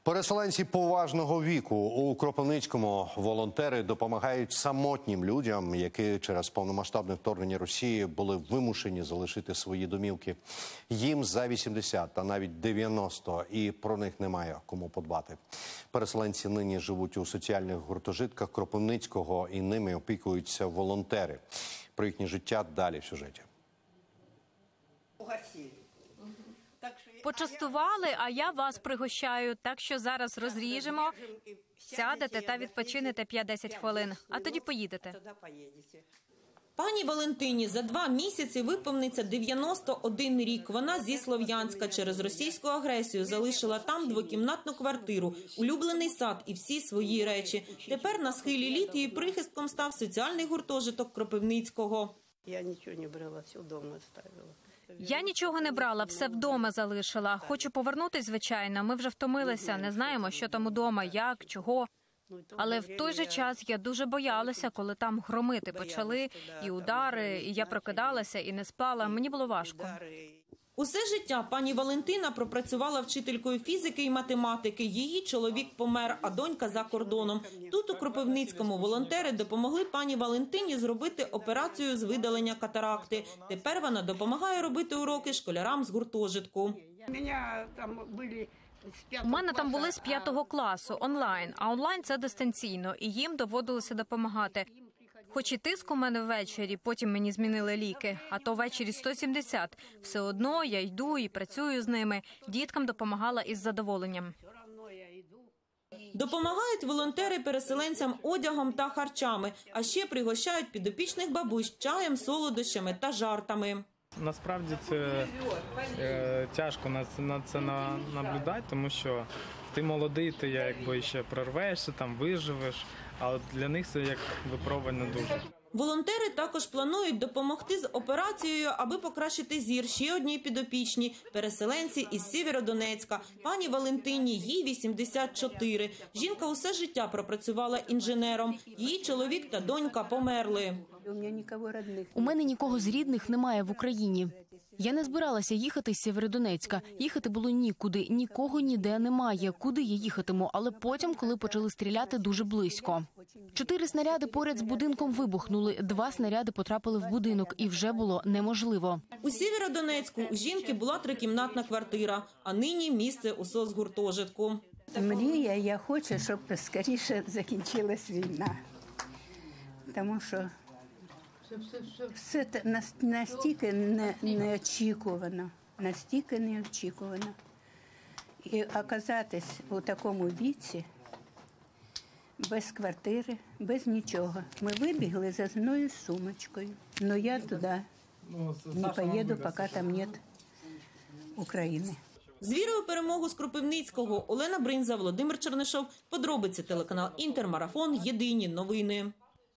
Переселенці поважного віку у Кропивницькому волонтери допомагають самотнім людям, які через повномасштабне вторгнення Росії були вимушені залишити свої домівки. Їм за 80 та навіть 90, і про них немає кому подбати. Переселенці нині живуть у соціальних гуртожитках Кропивницького, і ними опікуються волонтери. Про їхнє життя далі в сюжеті. Почастували, а я вас пригощаю. Так що зараз розріжемо, сядете та відпочинете 5-10 хвилин, а тоді поїдете. Пані Валентині за 2 місяці виповниться 91 рік. Вона зі Слов'янська через російську агресію залишила там 2-кімнатну квартиру, улюблений сад і всі свої речі. Тепер на схилі літ її прихистком став соціальний гуртожиток Кропивницького. Я нічого не брала, все вдома ставила. Я нічого не брала, все вдома залишила. Хочу повернутись, звичайно. Ми вже втомилися, не знаємо, що там удома, як, чого. Але в той же час я дуже боялася, коли там громити почали, і удари, і я прокидалася і не спала. Мені було важко. Усе життя пані Валентина пропрацювала вчителькою фізики і математики. Її чоловік помер, а донька за кордоном. Тут, у Кропивницькому, волонтери допомогли пані Валентині зробити операцію з видалення катаракти. Тепер вона допомагає робити уроки школярам з гуртожитку. У мене там були з 5-го класу, онлайн. А онлайн – це дистанційно, і їм доводилося допомагати. Хоч і тиск у мене ввечері, потім мені змінили ліки, а то ввечері 170. Все одно я йду і працюю з ними. Діткам допомагала із задоволенням. Допомагають волонтери переселенцям одягом та харчами, а ще пригощають підопічних бабусь чаєм, солодощами та жартами. Насправді це тяжко на це наблюдати, тому що ти молодий, ти якби ще прорвешся, там виживеш, але для них це як випробування дуже. Волонтери також планують допомогти з операцією, аби покращити зір ще одній підопічній – переселенці із Сєвєродонецька. Пані Валентині, їй 84. Жінка усе життя пропрацювала інженером. Її чоловік та донька померли. У мене нікого з рідних немає в Україні. Я не збиралася їхати з Сєвєродонецька. Їхати було нікуди, нікого ніде немає. Куди я їхатиму? Але потім, коли почали стріляти дуже близько. 4 снаряди поряд з будинком вибухнули, 2 снаряди потрапили в будинок, і вже було неможливо. У Сєвєродонецьку у жінки була 3-кімнатна квартира, а нині місце у соцгуртожитку. Мрія, я хочу, щоб скоріше закінчилась війна. Тому що все настільки неочікувано, І оказатись у такому віці, без квартири, без нічого. Ми вибігли за мною з сумочкою, але я туди не поїду, поки там немає України. З вірою у перемогу з Кропивницького. Олена Бринза, Володимир Чернишов. Подробиці телеканал Інтер, Марафон. Єдині новини.